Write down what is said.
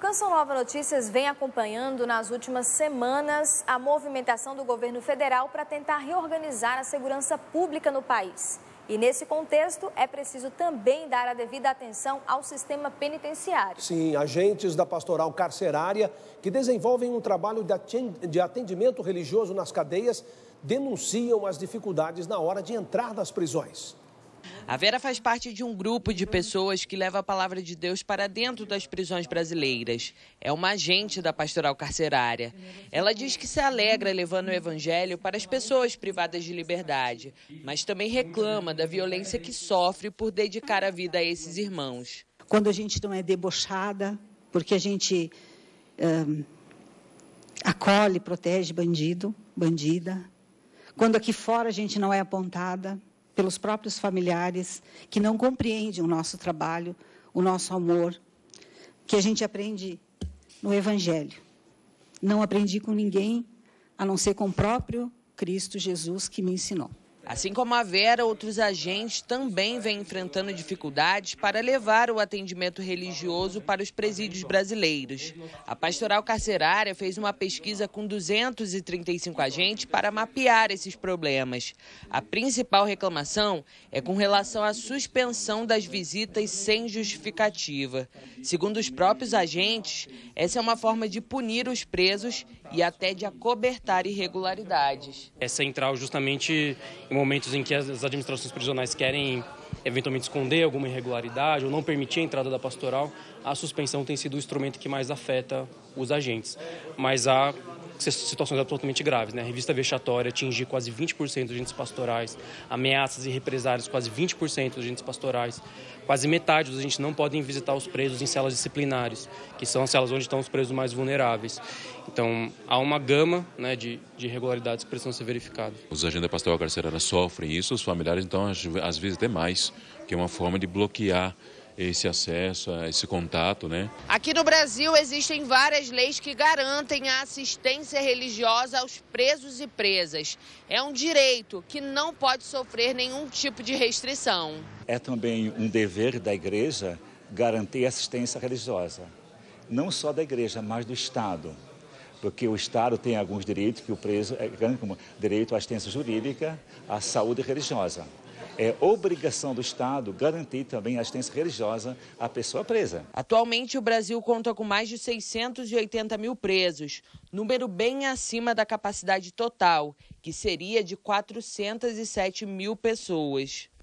Canção Nova Notícias vem acompanhando nas últimas semanas a movimentação do governo federal para tentar reorganizar a segurança pública no país. E nesse contexto é preciso também dar a devida atenção ao sistema penitenciário. Sim, agentes da pastoral carcerária que desenvolvem um trabalho de atendimento religioso nas cadeias denunciam as dificuldades na hora de entrar nas prisões. A Vera faz parte de um grupo de pessoas que leva a palavra de Deus para dentro das prisões brasileiras. É uma agente da pastoral carcerária. Ela diz que se alegra levando o evangelho para as pessoas privadas de liberdade, mas também reclama da violência que sofre por dedicar a vida a esses irmãos. Quando a gente não é debochada, porque a gente acolhe, protege bandido, bandida. Quando aqui fora a gente não é apontada pelos próprios familiares que não compreendem o nosso trabalho, o nosso amor, que a gente aprende no Evangelho. Não aprendi com ninguém, a não ser com o próprio Cristo Jesus que me ensinou. Assim como a Vera, outros agentes também vêm enfrentando dificuldades para levar o atendimento religioso para os presídios brasileiros. A pastoral carcerária fez uma pesquisa com 235 agentes para mapear esses problemas. A principal reclamação é com relação à suspensão das visitas sem justificativa. Segundo os próprios agentes, essa é uma forma de punir os presos e até de acobertar irregularidades. É central justamente em momentos em que as administrações prisionais querem eventualmente esconder alguma irregularidade ou não permitir a entrada da pastoral, a suspensão tem sido o instrumento que mais afeta os agentes. Mas há situações absolutamente graves, né? A revista vexatória atingir quase 20% dos agentes pastorais, ameaças e represálias quase 20% dos agentes pastorais, quase metade dos agentes não podem visitar os presos em celas disciplinares, que são as celas onde estão os presos mais vulneráveis. Então, há uma gama, né, de irregularidades que precisam ser verificadas. Os agentes da pastoral carcerária sofrem isso, os familiares, então, às vezes até mais, que é uma forma de bloquear esse acesso, esse contato, né? Aqui no Brasil existem várias leis que garantem a assistência religiosa aos presos e presas. É um direito que não pode sofrer nenhum tipo de restrição. É também um dever da igreja garantir assistência religiosa. Não só da igreja, mas do Estado. Porque o Estado tem alguns direitos que o preso ganha, como direito à assistência jurídica, à saúde religiosa. É obrigação do Estado garantir também a assistência religiosa à pessoa presa. Atualmente, o Brasil conta com mais de 680 mil presos, número bem acima da capacidade total, que seria de 407 mil pessoas.